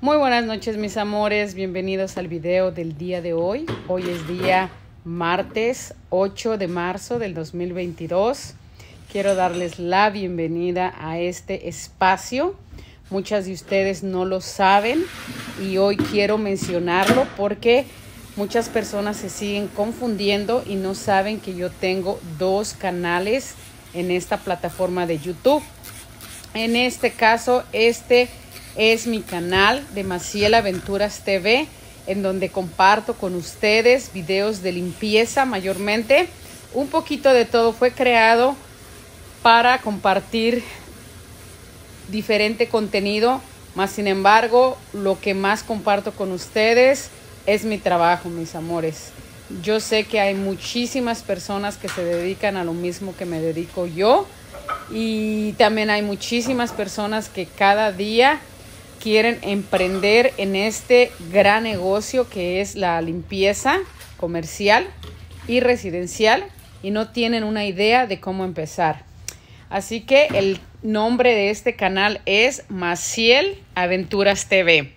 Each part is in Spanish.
Muy buenas noches, mis amores, bienvenidos al video del día de hoy. Hoy es día martes 8 de marzo del 2022. Quiero darles la bienvenida a este espacio. Muchas de ustedes no lo saben y hoy quiero mencionarlo porque muchas personas se siguen confundiendo y no saben que yo tengo dos canales en esta plataforma de YouTube. En este caso, este es mi canal de Maciel Aventuras TV, en donde comparto con ustedes videos de limpieza mayormente. Un poquito de todo. Fue creado para compartir diferente contenido, más sin embargo, lo que más comparto con ustedes es mi trabajo, mis amores. Yo sé que hay muchísimas personas que se dedican a lo mismo que me dedico yo, y también hay muchísimas personas que cada día quieren emprender en este gran negocio que es la limpieza comercial y residencial y no tienen una idea de cómo empezar. Así que el nombre de este canal es Maciel Aventuras TV.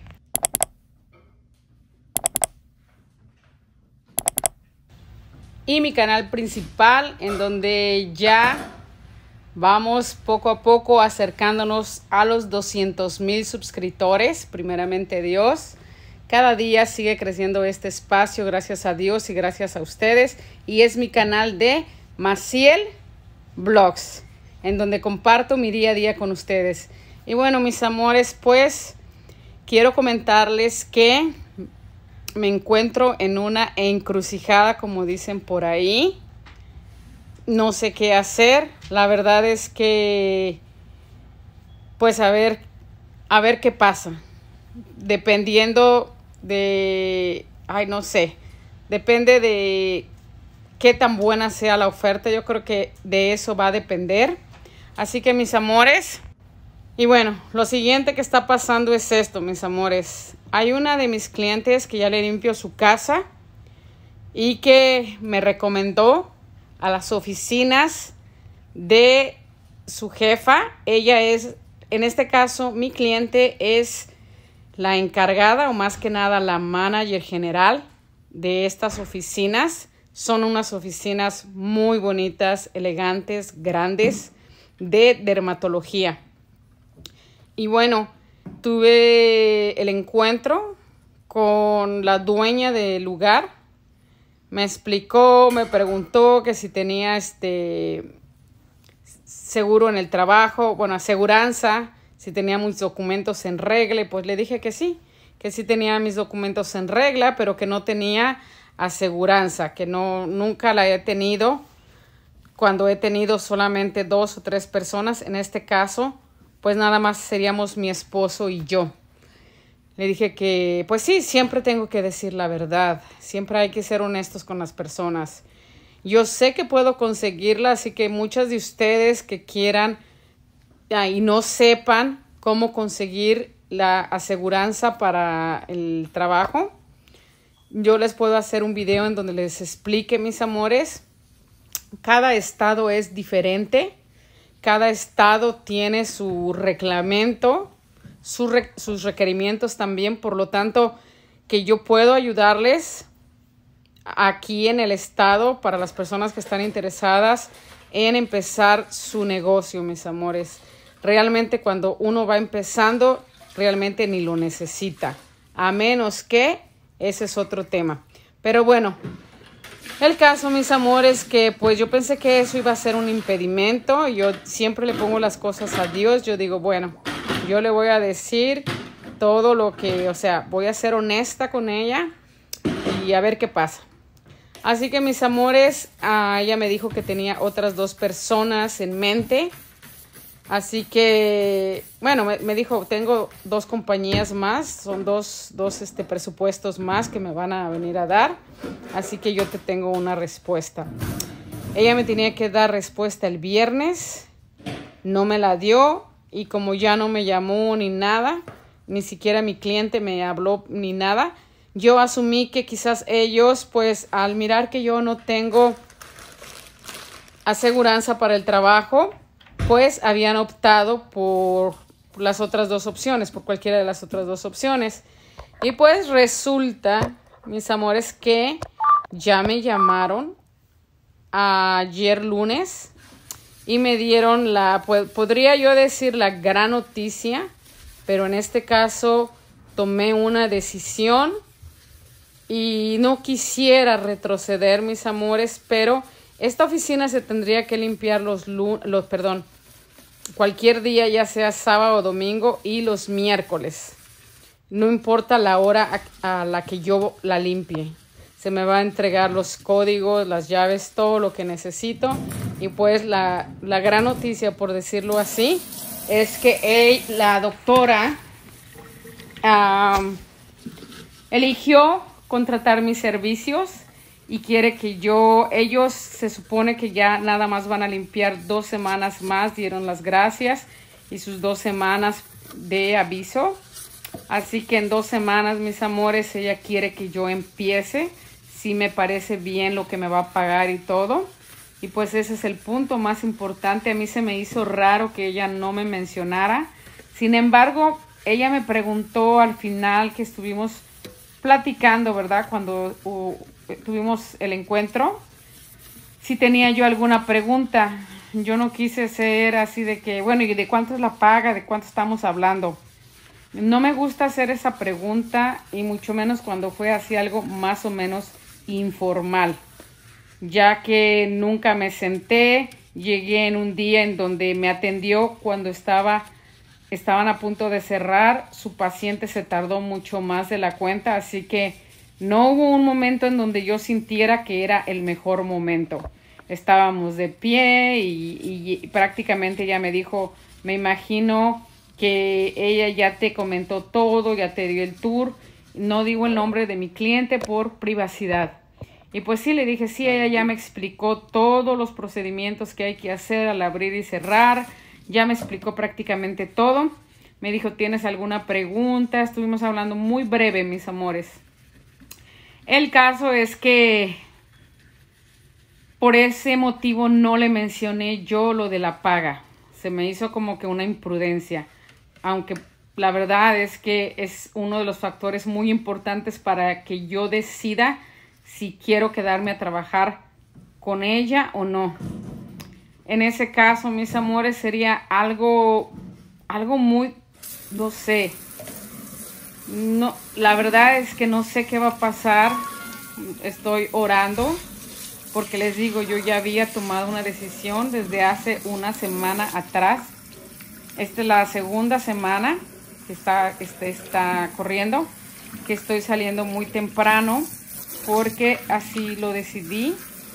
Y mi canal principal, en donde ya vamos poco a poco acercándonos a los 200,000 suscriptores, primeramente Dios. Cada día sigue creciendo este espacio, gracias a Dios y gracias a ustedes. Y es mi canal de Maciel Vlogs, en donde comparto mi día a día con ustedes. Y bueno, mis amores, pues quiero comentarles que me encuentro en una encrucijada, como dicen por ahí. No sé qué hacer. La verdad es que, pues a ver qué pasa. Dependiendo de, no sé, depende de qué tan buena sea la oferta. Yo creo que de eso va a depender. Así que, mis amores, y bueno, lo siguiente que está pasando es esto, mis amores. Hay una de mis clientes que ya le limpio su casa y que me recomendó a las oficinas de su jefa. Ella es, en este caso, mi cliente es la encargada o más que nada la manager general de estas oficinas. Son unas oficinas muy bonitas, elegantes, grandes, de dermatología. Y bueno, tuve el encuentro con la dueña del lugar. Me explicó, me preguntó que si tenía seguro en el trabajo, bueno, aseguranza, si tenía mis documentos en regla. Pues le dije que sí tenía mis documentos en regla, pero que no tenía aseguranza, que nunca la he tenido cuando he tenido solamente 2 o 3 personas. En este caso, pues nada más seríamos mi esposo y yo. Le dije que, pues sí, siempre tengo que decir la verdad. Siempre hay que ser honestos con las personas. Yo sé que puedo conseguirla, así que muchas de ustedes que quieran y no sepan cómo conseguir la aseguranza para el trabajo, yo les puedo hacer un video en donde les explique, mis amores. Cada estado es diferente. Cada estado tiene su reglamento, sus requerimientos también. Por lo tanto, que yo puedo ayudarles aquí en el estado para las personas que están interesadas en empezar su negocio, mis amores. Realmente cuando uno va empezando, realmente ni lo necesita. A menos que ese es otro tema. Pero bueno, el caso, mis amores, que pues yo pensé que eso iba a ser un impedimento. Yo siempre le pongo las cosas a Dios. Yo digo, bueno, yo le voy a decir todo lo que, o sea, voy a ser honesta con ella y a ver qué pasa. Así que, mis amores, ella me dijo que tenía otras 2 personas en mente. Así que, bueno, me dijo, tengo 2 compañías más, son dos presupuestos más que me van a venir a dar. Así que yo te tengo una respuesta. Ella me tenía que dar respuesta el viernes, no me la dio, y como ya no me llamó ni nada, ni siquiera mi cliente me habló ni nada, yo asumí que quizás ellos, pues al mirar que yo no tengo aseguranza para el trabajo, pues habían optado por las otras dos opciones, por cualquiera de las otras dos opciones. Y pues resulta, mis amores, que ya me llamaron ayer lunes y me dieron podría yo decir la gran noticia, pero en este caso tomé una decisión y no quisiera retroceder, mis amores, pero esta oficina se tendría que limpiar cualquier día, ya sea sábado o domingo, y los miércoles. No importa la hora a la que yo la limpie. Se me va a entregar los códigos, las llaves, todo lo que necesito. Y pues la gran noticia, por decirlo así, es que la doctora eligió contratar mis servicios y quiere que ellos se supone que ya nada más van a limpiar 2 semanas más, dieron las gracias y sus 2 semanas de aviso. Así que en 2 semanas, mis amores, ella quiere que yo empiece. Sí me parece bien lo que me va a pagar y todo. Y pues ese es el punto más importante. A mí se me hizo raro que ella no me mencionara. Sin embargo, ella me preguntó al final que estuvimos platicando, ¿verdad? Cuando tuvimos el encuentro, si tenía yo alguna pregunta. Yo no quise ser así de que, bueno, ¿y de cuánto es la paga? ¿De cuánto estamos hablando? No me gusta hacer esa pregunta, y mucho menos cuando fue así algo más o menos informal, ya que nunca me senté. Llegué en un día en donde me atendió cuando estaban a punto de cerrar. Su paciente se tardó mucho más de la cuenta, así que no hubo un momento en donde yo sintiera que era el mejor momento. Estábamos de pie y prácticamente ella me dijo, me imagino que ella ya te comentó todo, ya te dio el tour. No digo el nombre de mi cliente por privacidad. Y pues sí, le dije, sí, ella ya me explicó todos los procedimientos que hay que hacer al abrir y cerrar. Ya me explicó prácticamente todo. Me dijo, ¿tienes alguna pregunta? Estuvimos hablando muy breve, mis amores. El caso es que por ese motivo no le mencioné yo lo de la paga. Se me hizo como que una imprudencia. Aunque la verdad es que es uno de los factores muy importantes para que yo decida si quiero quedarme a trabajar con ella o no. En ese caso, mis amores, sería algo muy, no sé. No, la verdad es que no sé qué va a pasar. Estoy orando porque les digo, yo ya había tomado una decisión desde hace una semana atrás. Esta es la segunda semana que está corriendo, que estoy saliendo muy temprano porque así lo decidí.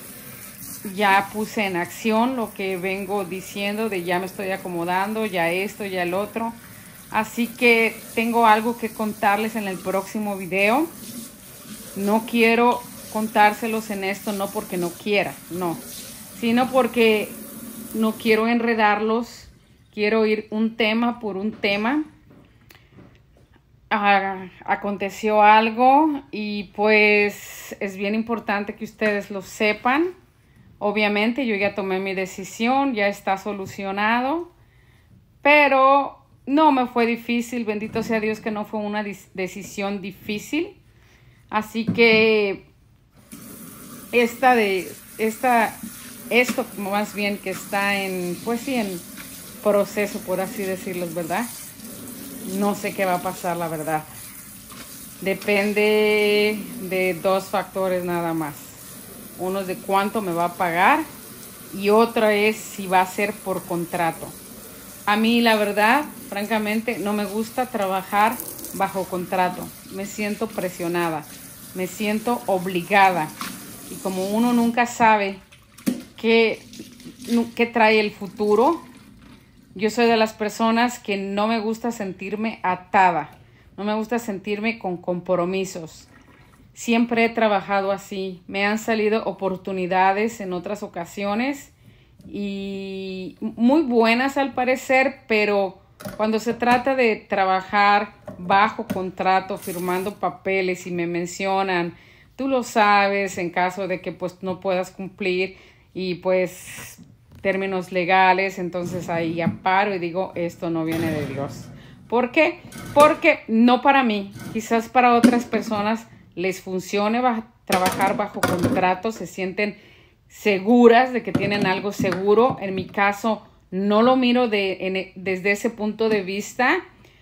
Ya puse en acción lo que vengo diciendo de ya me estoy acomodando, ya esto, ya el otro. Así que tengo algo que contarles en el próximo video. No quiero contárselos en esto, no porque no quiera, no, sino porque no quiero enredarlos. Quiero ir un tema por un tema. Aconteció algo y pues es bien importante que ustedes lo sepan. Obviamente yo ya tomé mi decisión, ya está solucionado, pero no me fue difícil. Bendito sea Dios que no fue una decisión difícil. Así que esto más bien que está en proceso, por así decirlo, ¿verdad? No sé qué va a pasar, la verdad. Depende de 2 factores nada más. Uno es de cuánto me va a pagar y otro es si va a ser por contrato. A mí, la verdad, francamente, no me gusta trabajar bajo contrato. Me siento presionada, me siento obligada. Y como uno nunca sabe qué trae el futuro, yo soy de las personas que no me gusta sentirme atada. No me gusta sentirme con compromisos. Siempre he trabajado así. Me han salido oportunidades en otras ocasiones y muy buenas al parecer, pero cuando se trata de trabajar bajo contrato, firmando papeles y me mencionan, tú lo sabes, en caso de que pues no puedas cumplir y pues términos legales, entonces ahí ya paro y digo, esto no viene de Dios. ¿Por qué? Porque no para mí, quizás para otras personas les funcione trabajar bajo contrato, se sienten seguras de que tienen algo seguro. En mi caso no lo miro desde ese punto de vista,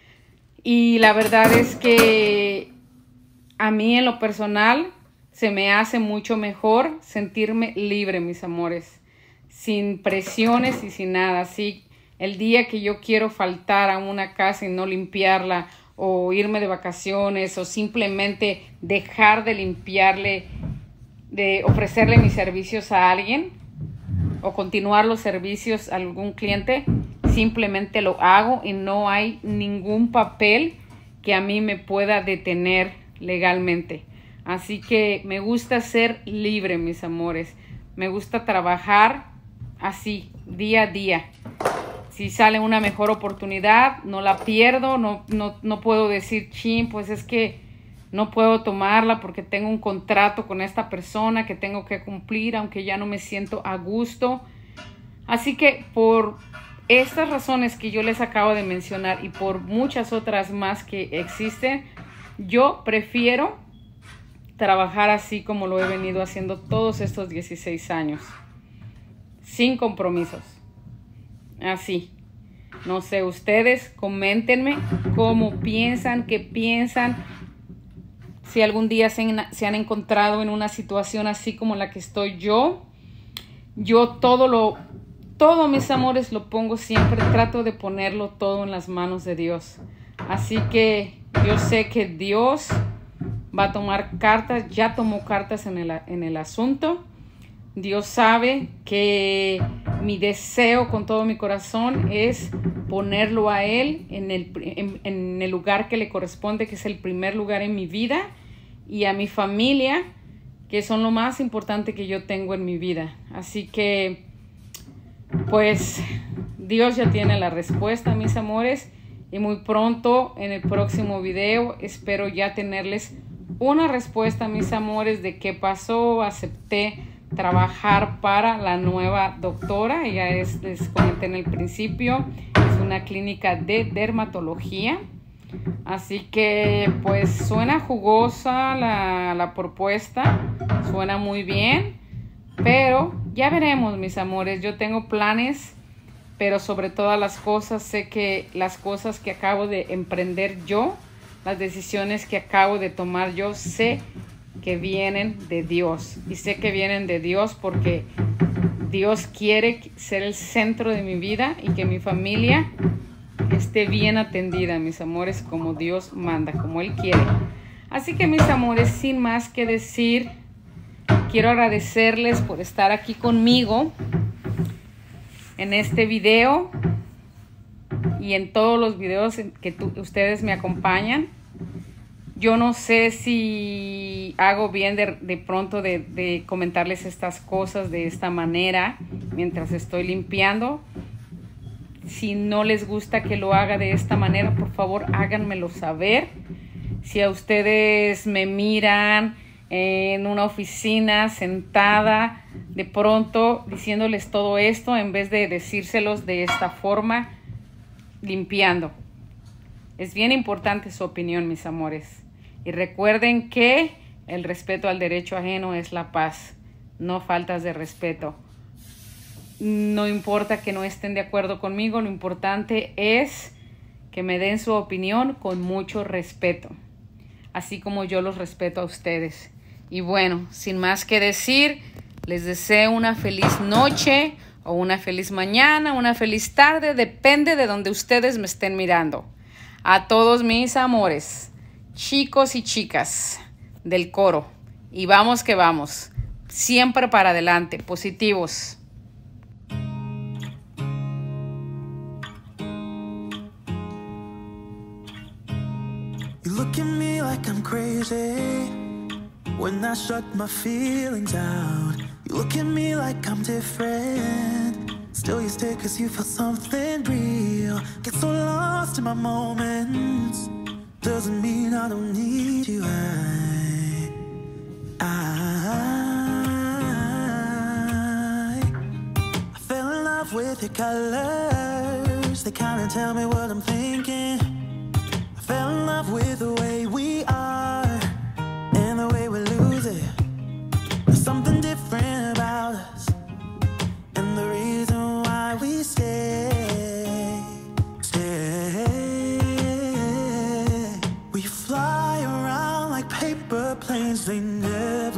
y la verdad es que a mí en lo personal se me hace mucho mejor sentirme libre, mis amores, sin presiones y sin nada. Así, el día que yo quiero faltar a una casa y no limpiarla, o irme de vacaciones, o simplemente dejar de limpiarle, de ofrecerle mis servicios a alguien, o continuar los servicios a algún cliente, simplemente lo hago y no hay ningún papel que a mí me pueda detener legalmente. Así que me gusta ser libre, mis amores. Me gusta trabajar así, día a día. Si sale una mejor oportunidad, no la pierdo. No puedo decir, chin, pues es que no puedo tomarla porque tengo un contrato con esta persona que tengo que cumplir, aunque ya no me siento a gusto. Así que por estas razones que yo les acabo de mencionar y por muchas otras más que existen, yo prefiero trabajar así como lo he venido haciendo todos estos 16 años, sin compromisos. Así. No sé, ustedes coméntenme cómo piensan, qué piensan. Si algún día se han encontrado en una situación así como la que estoy yo. Yo todo, mis amores, lo pongo siempre, trato de ponerlo todo en las manos de Dios. Así que yo sé que Dios va a tomar cartas, ya tomó cartas en el asunto. Dios sabe que mi deseo con todo mi corazón es ponerlo a Él en el lugar que le corresponde, que es el primer lugar en mi vida, y a mi familia, que son lo más importante que yo tengo en mi vida. Así que, pues, Dios ya tiene la respuesta, mis amores, y muy pronto en el próximo video espero ya tenerles una respuesta, mis amores, de qué pasó. Acepté trabajar para la nueva doctora. Ella es, les comenté en el principio, es una clínica de dermatología. Así que pues suena jugosa la propuesta, suena muy bien, pero ya veremos, mis amores. Yo tengo planes, pero sobre todas las cosas sé que las cosas que acabo de emprender yo, las decisiones que acabo de tomar yo, sé que vienen de Dios, y sé que vienen de Dios porque Dios quiere ser el centro de mi vida y que mi familia esté bien atendida, mis amores, como Dios manda, como Él quiere. Así que, mis amores, sin más que decir, quiero agradecerles por estar aquí conmigo en este video y en todos los videos en que ustedes me acompañan. Yo no sé si hago bien de pronto de comentarles estas cosas de esta manera mientras estoy limpiando. Si no les gusta que lo haga de esta manera, por favor háganmelo saber. Si a ustedes me miran en una oficina sentada, de pronto diciéndoles todo esto en vez de decírselos de esta forma, limpiando. Es bien importante su opinión, mis amores. Y recuerden que el respeto al derecho ajeno es la paz, no faltas de respeto. No importa que no estén de acuerdo conmigo, lo importante es que me den su opinión con mucho respeto, así como yo los respeto a ustedes. Y bueno, sin más que decir, les deseo una feliz noche o una feliz mañana, una feliz tarde, depende de donde ustedes me estén mirando. A todos mis amores, chicos y chicas del coro, y vamos que vamos, siempre para adelante, positivos. You look at me like I'm crazy when I shut my feelings out. You look at me like I'm different, still you stay cause you feel something real. Get so lost in my moments, doesn't mean I don't need you. I fell in love colors, they kinda tell me what I'm thinking. I fell in love with the way we are and the way we lose it. There's something different about us, and the reason why we stay. We fly around like paper planes, they never